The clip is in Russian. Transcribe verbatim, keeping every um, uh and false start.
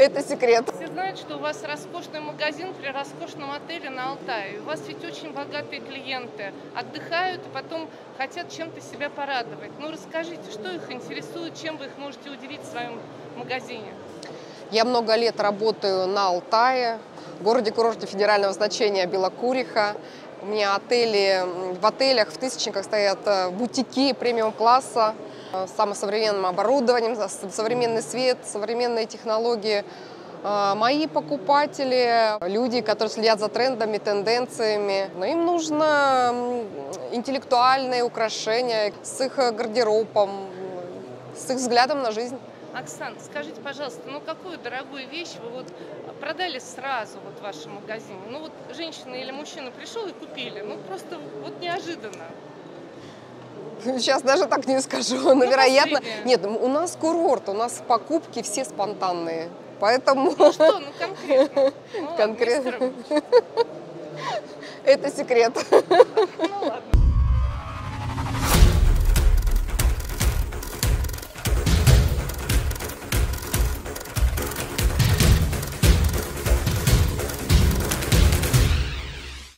Это секрет. Все знают, что у вас роскошный магазин при роскошном отеле на Алтае. У вас ведь очень богатые клиенты. Отдыхают и потом хотят чем-то себя порадовать. Ну, расскажите, что их интересует, чем вы их можете удивить в своем магазине? Я много лет работаю на Алтае, в городе-курорте федерального значения Белокуриха. У меня отели, в отелях, в Тысячниках стоят бутики премиум-класса с самым современным оборудованием, современный свет, современные технологии. Мои покупатели, люди, которые следят за трендами, тенденциями, но им нужно интеллектуальные украшения с их гардеробом, с их взглядом на жизнь. Оксана, скажите, пожалуйста, ну какую дорогую вещь вы вот продали сразу вот в вашем магазине? Ну вот женщина или мужчина пришел и купили, ну просто вот неожиданно. Сейчас даже так не скажу, но, ну, вероятно... Нет, у нас курорт, у нас покупки все спонтанные, поэтому... Ну что, ну конкретно? Ну, конкретно. Это секрет. Ну ладно.